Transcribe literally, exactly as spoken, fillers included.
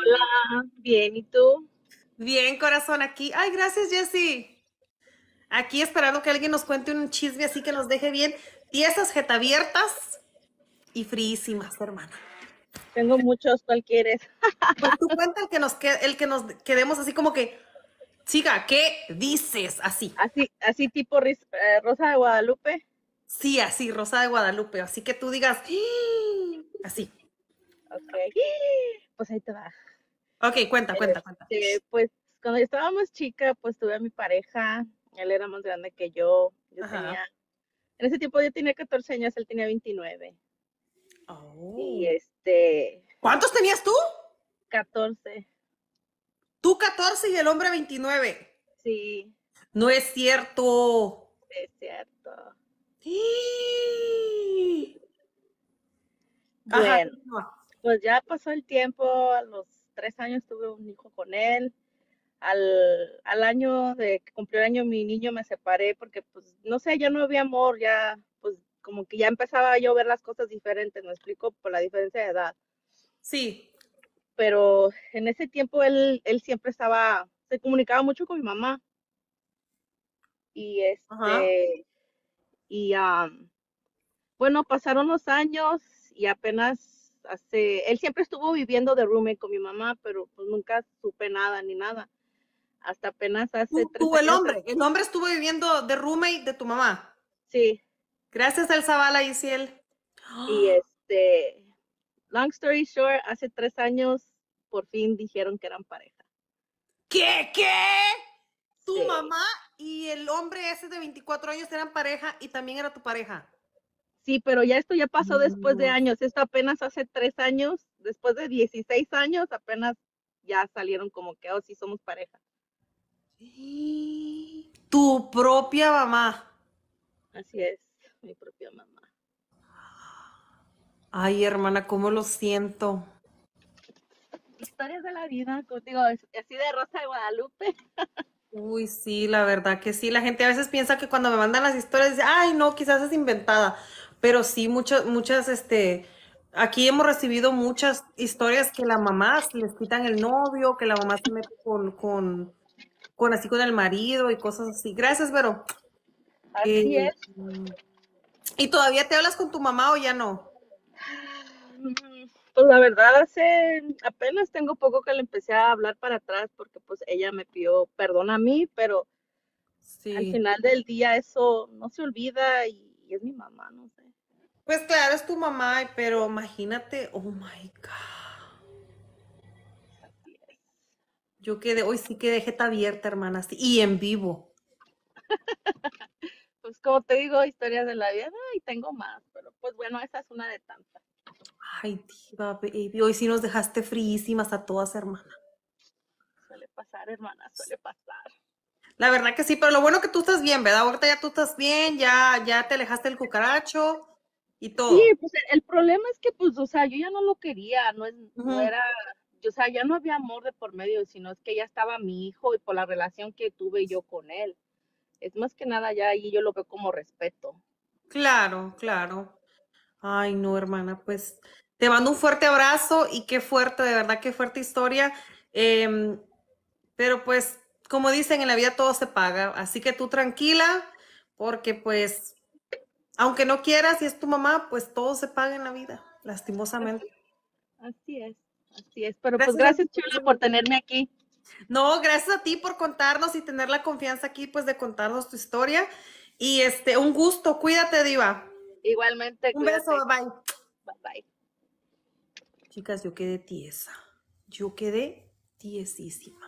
Hola, bien, ¿y tú? Bien, corazón, aquí. Ay, gracias, Jessy. Aquí esperando que alguien nos cuente un chisme así que nos deje bien. Tiesas, jeta abiertas y fríísimas, hermana. Tengo muchos, ¿cuál quieres? Pues tú cuenta el que nos quede, el que nos quedemos así como que, chica, ¿qué dices? Así. Así, así tipo Ris- eh, Rosa de Guadalupe. Sí, así, Rosa de Guadalupe. Así que tú digas, "¡Ah!". Así. Ok. Pues ahí te va. Ok, cuenta, cuenta, cuenta. Este, pues cuando yo estaba más chica, pues tuve a mi pareja. Él era más grande que yo. Yo tenía, Ajá. en ese tiempo yo tenía catorce años, él tenía veintinueve. Y Oh. este, ¿Cuántos tenías tú? catorce. Tú catorce y el hombre veintinueve. Sí, No es cierto. es cierto. ¡Ah! Ajá, Bueno, continúa. pues ya pasó el tiempo. A los tres años tuve un hijo con él. al, al año de que cumplió el año mi niño me separé porque pues no sé, ya no había amor, ya pues como que ya empezaba yo a ver las cosas diferentes, me explico por la diferencia de edad, Sí. pero en ese tiempo él, él siempre estaba, se comunicaba mucho con mi mamá y Ajá. este, y um, bueno, pasaron los años y apenas hace, él siempre estuvo viviendo de roommate con mi mamá, pero pues nunca supe nada ni nada, hasta apenas hace Tú, tres tú, el años, hombre. El hombre estuvo viviendo de roommate de tu mamá. sí. Gracias al Zavala y Ciel. Y este, long story short, hace tres años por fin dijeron que eran pareja. ¿Qué? ¿Qué? Tu Sí, mamá y el hombre ese de veinticuatro años eran pareja y también era tu pareja. sí, pero ya esto ya pasó después de No. años. Esto apenas hace tres años, después de dieciséis años, apenas ya salieron como que, oh, sí, somos pareja. Tu propia mamá. Así es, mi propia mamá. Ay, hermana, cómo lo siento. Historias de la vida, contigo, así de Rosa de Guadalupe. Uy, sí, la verdad que sí. La gente a veces piensa que cuando me mandan las historias dice, ay, no, quizás es inventada. Pero sí, muchas, muchas, este, aquí hemos recibido muchas historias que la mamá se les quitan el novio, que la mamá se mete con, con, con así con el marido y cosas así. Gracias, Vero. Eh, Así es. ¿Y todavía te hablas con tu mamá o ya no? Pues la verdad, hace apenas tengo poco que le empecé a hablar para atrás porque pues ella me pidió perdón a mí, pero al Sí. final del día eso no se olvida y, y es mi mamá, no sé. Pues claro, es tu mamá, pero imagínate, oh my God. Así es. Yo quedé, hoy sí quedé jeta abierta, hermana, sí, y en vivo. Pues como te digo, historias de la vida, y tengo más, pero pues bueno, esa es una de tantas. Ay, diva, baby, hoy sí nos dejaste fríísimas a todas, hermana. Suele pasar, hermana, suele pasar. La verdad que sí, pero lo bueno que tú estás bien, ¿verdad? Ahorita ya tú estás bien, ya, ya te alejaste del cucaracho y Sí, todo. pues el problema es que pues, o sea, yo ya no lo quería, no es, no Ujú. era, o sea, ya no había amor de por medio, sino es que ya estaba mi hijo y por la relación que tuve yo con él. Es más que nada ya ahí yo lo veo como respeto. Claro, claro. Ay, no, hermana, pues te mando un fuerte abrazo y qué fuerte, de verdad, qué fuerte historia. Em, pero pues, como dicen, en la vida todo se paga, así que tú tranquila, porque pues, aunque no quieras y es tu mamá, pues todo se paga en la vida, lastimosamente. Así, así es, así es. Pero pues Gracias a ti, gracias, Chula, corazón. por tenerme aquí. No, gracias a ti por contarnos y tener la confianza aquí, pues, de contarnos tu historia. Y este, un gusto, cuídate, Diva. Igualmente, Un beso, cuídate. bye bye. Bye bye. Chicas, yo quedé tiesa. Yo quedé tiesísima.